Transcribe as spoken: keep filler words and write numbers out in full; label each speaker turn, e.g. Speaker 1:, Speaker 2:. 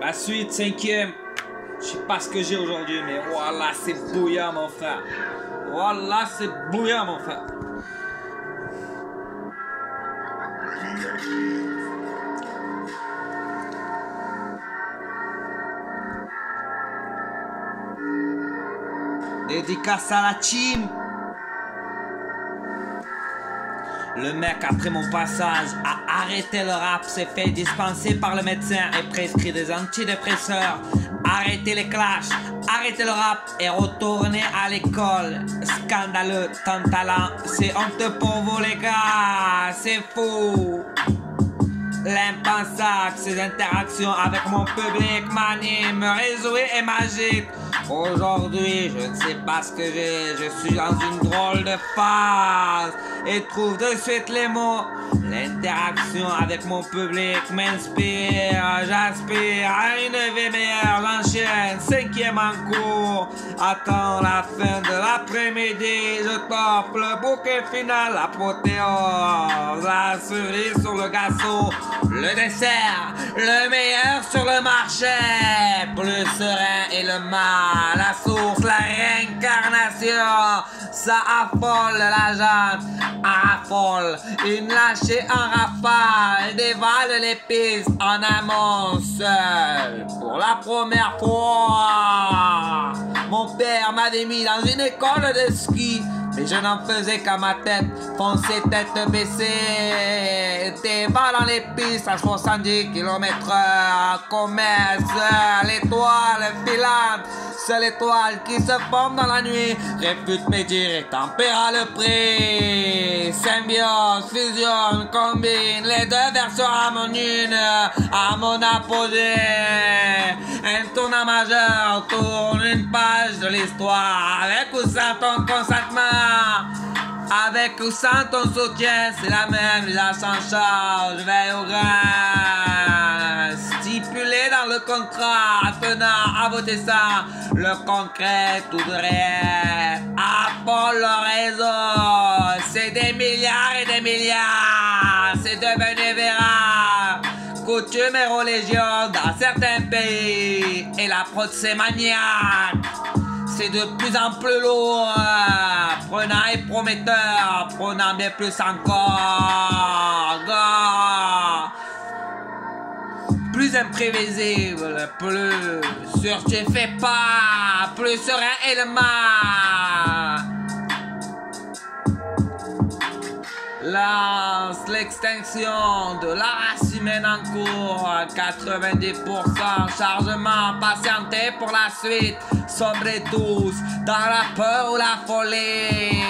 Speaker 1: La suite, cinquième. Je sais pas ce que j'ai aujourd'hui, mais voilà, c'est bouillant, mon frère. Voilà, c'est bouillant, mon frère. Dédicace à la team. Le mec, après mon passage, a arrêté le rap, s'est fait dispenser par le médecin et prescrit des antidépresseurs. Arrêtez les clashs, arrêtez le rap et retournez à l'école. Scandaleux, tant talent, c'est honteux pour vous les gars, c'est fou. L'impensable, ces interactions avec mon public m'animent, réjouis et magique. Aujourd'hui, je ne sais pas ce que j'ai, je suis dans une drôle de phase et trouve de suite les mots. L'interaction avec mon public m'inspire, j'aspire à une vie meilleure, j'enchaîne, cinquième en cours. Attends la fin de l'après-midi, je t'offre le bouquet final, l'apothéose, la cerise sur le gâteau, le dessert, le meilleur sur le marché, plus serein et le mal, la source, la réincarnation, ça affole la jambe, affole, une lâchée en rafale, dévale les pistes en amont seul, pour la première fois. Mon père m'avait mis dans une école de ski, mais je n'en faisais qu'à ma tête, foncer tête baissée, des balles dans les pistes à soixante-dix kilomètres heure, commerce, l'étoile filante, seule étoile qui se forme dans la nuit, réfute mes dires et tempéra le prix, symbiose, fusion, combine, les deux versions harmonient à mon apogée, un tournant majeur tourne une page de l'histoire, avec ou sans ton consentement, avec ou sans ton soutien, c'est la même, la s'en charge, veille au grain, stipulé dans le contrat, tenant à voter ça, le concret, tout de réel, Apple le réseau, c'est des milliards et des milliards, c'est devenu virable, coutume et religion dans certains pays, et la fraude c'est maniaque. C'est de plus en plus lourd, prenant et prometteur, prenant bien plus encore, gars. Plus imprévisible, plus sûr tu fais pas, plus serein est le mal. Lance l'extinction de la race humaine en cours, quatre-vingt-dix pour cent chargement patienté pour la suite, sombrez tous dans la peur ou la folie.